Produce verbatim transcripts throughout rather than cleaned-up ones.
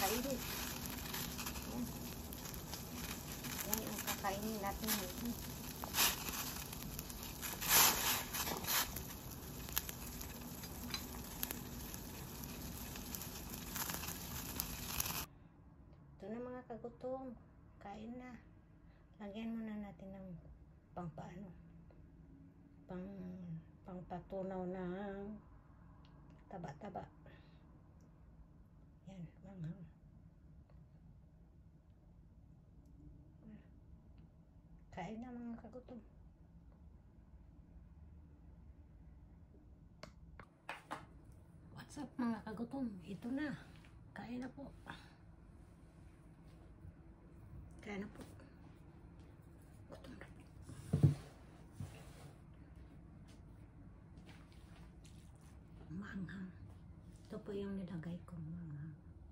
kakainin. Yan. Yan ang kakainin natin ngayon. Ito na mga kagutom. Kain na. Lagyan muna natin ng pang paano. Pang pangpatunaw ng taba-taba. Yan, manghang. Kain na mga kagutom. What's up mga kagutom? Ito na. Kain na po. Kain na po. Gutom na. Manghang. Ito po yung nilagay ko, manghang.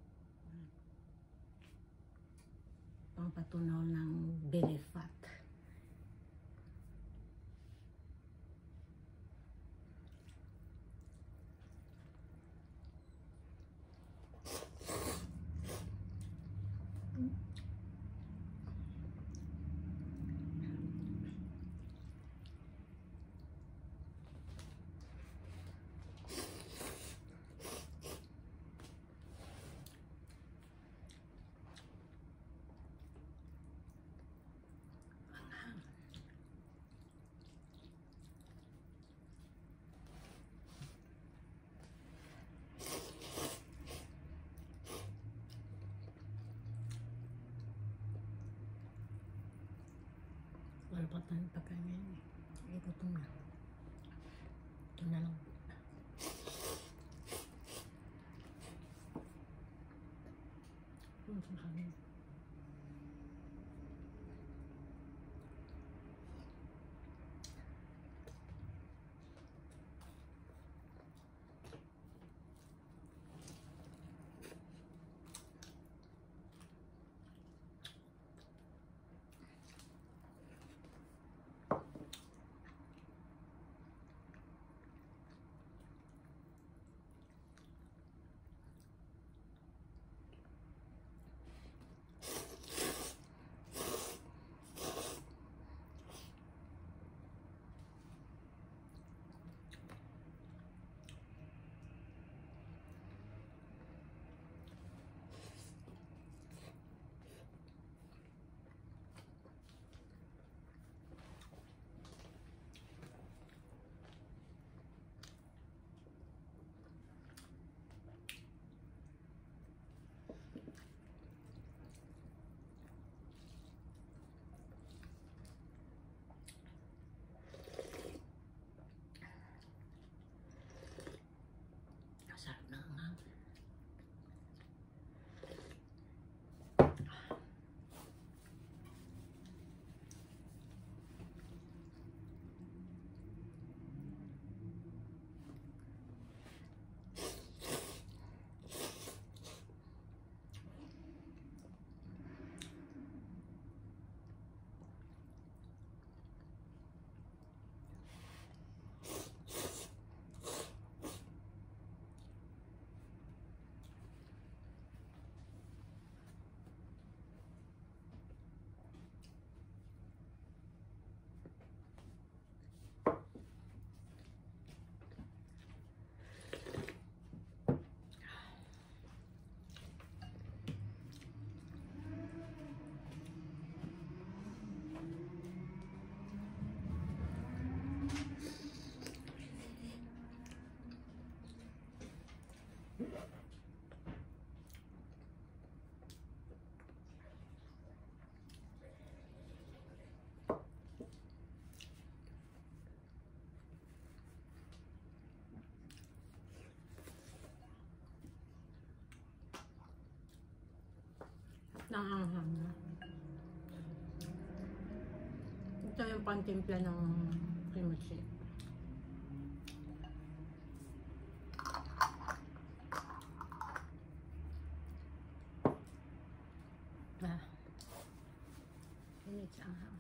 Pangpatunaw ng belly fat. Wala pa tayong pagkain ngayon eh. Ay, gutom na. Ito na lang. Ito sa kanin. Sarap na nga. Nanganghang na. Ito yung pantimpla ng kimchi. Ah. Init sa anghang.